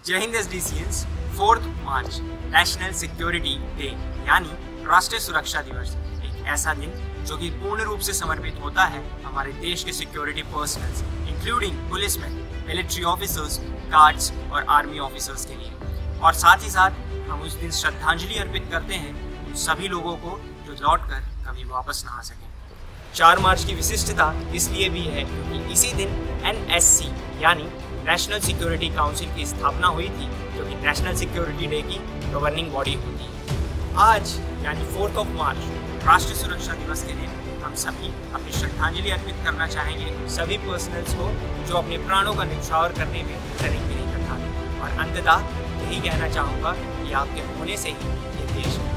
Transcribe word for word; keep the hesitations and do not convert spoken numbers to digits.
जय हिंद एसडीसीएंस। Fourth March national security day यानी राष्ट्रीय सुरक्षा दिवस, एक ऐसा दिन जो कि पूर्ण रूप से समर्पित होता है हमारे देश के security personnels including policeman, military officers, guards और आर्मी ऑफिसर्स के लिए। और साथ ही साथ हम उस दिन श्रद्धांजलि अर्पित करते हैं उन सभी लोगों को जो लौट कर कभी वापस ना आ सके। चार मार्च की विशिष्टता इसलिए भी है क्योंकि इसी दिन एन एस सी यानी नेशनल सिक्योरिटी काउंसिल की स्थापना हुई थी, जो कि नेशनल सिक्योरिटी डे की गवर्निंग बॉडी होती है। आज यानी फोर्थ ऑफ मार्च राष्ट्रीय सुरक्षा दिवस के दिन हम सभी अपनी श्रद्धांजलि अर्पित करना चाहेंगे सभी पर्सनल्स को जो अपने प्राणों का न्यौछावर करने में शरीक नहीं करता। और अंततः यही कहना चाहूँगा कि आपके होने से ही ये देश